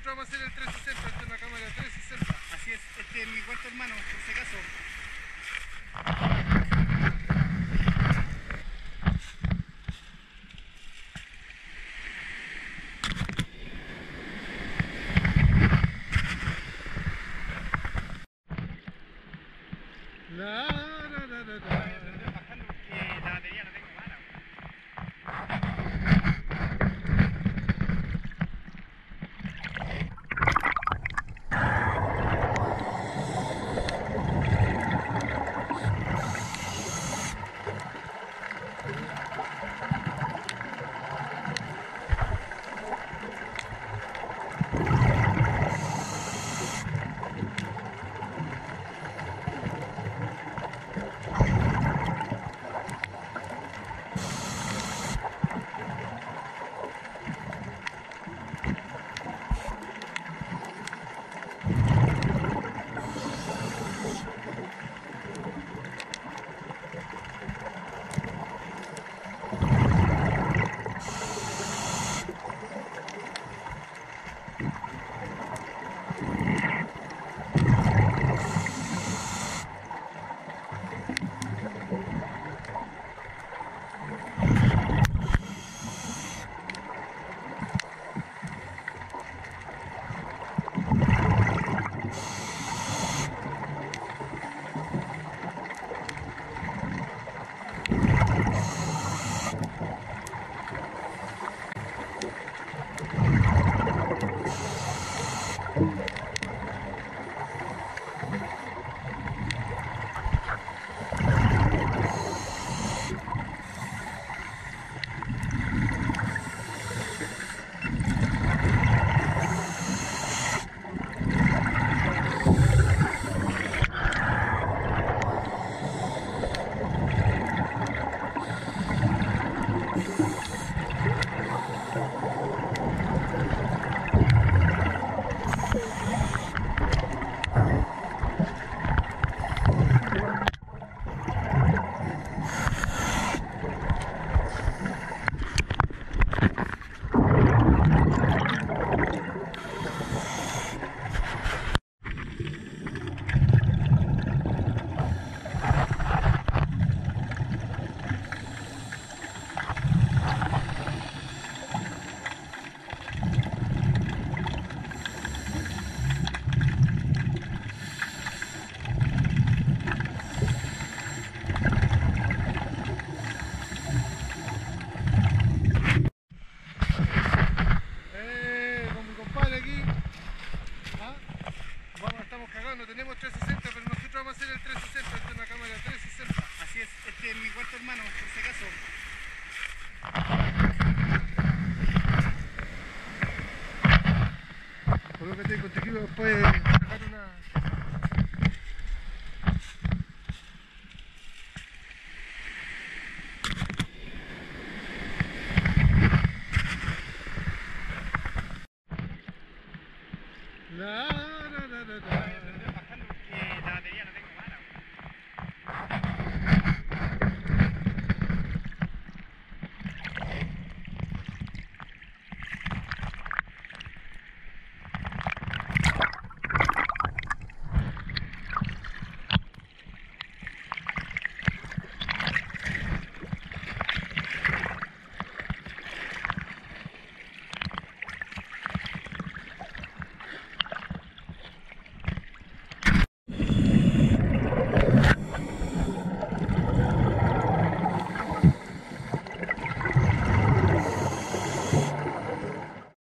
nosotros vamos a hacer el 360, esta es una cámara 360. Así es, este es mi cuarto hermano, por si acaso. Bajando porque la batería la tengo mala. Estamos cagando, tenemos 360, pero nosotros vamos a hacer el 360, esta es una cámara 360. Así es, este es mi cuarto hermano, por si acaso. Por lo que tengo contigo, después sacar una...